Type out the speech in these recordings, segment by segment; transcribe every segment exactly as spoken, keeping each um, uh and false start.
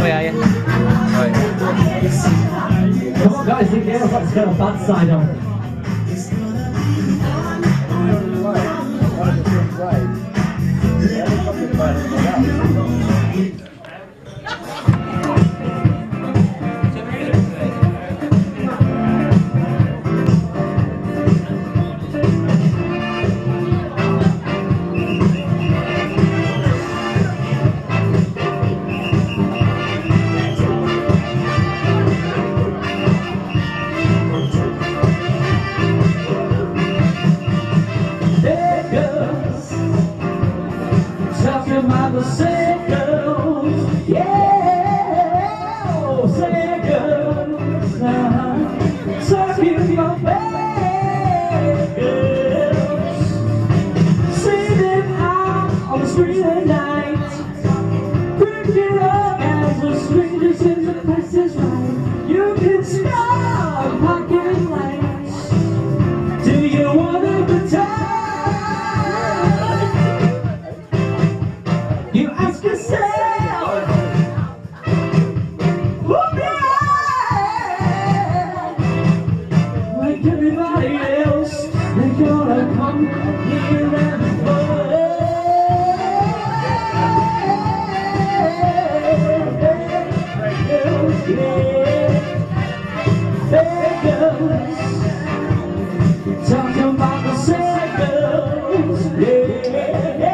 are you? Right. Come on guys, look here, let's get a bad side on. Say girls, yeah, oh, say girls, uh-huh. Talking your bad girls, sitting out on the street at night, picking up as the strangers in the place is right. You can stop pocket lights. Do you want a good time? You ask yourself, who'll be right? Like everybody else, they're gonna come here and play. Girls, yeah, bad girls, talking about the sad girls, yeah.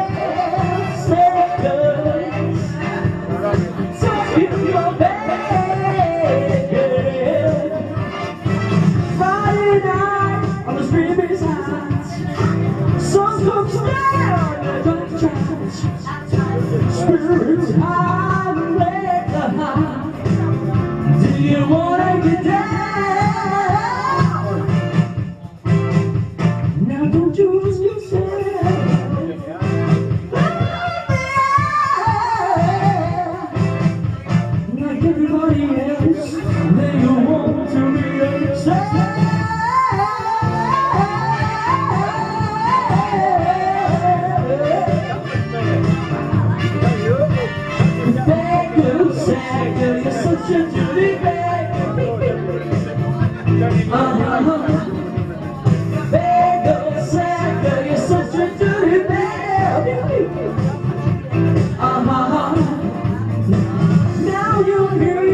Friday night on the street beside, sun comes down and don't charge. Spirits high and wake the high. Do you wanna get down? Now don't you lose yourself. Like everybody else, then you want to be upset. Bad girl, sad girl, you're such a dirty bag. Uh-huh. Bad girl, sad girl, you're such a dirty bag. Uh-huh. Now you're here.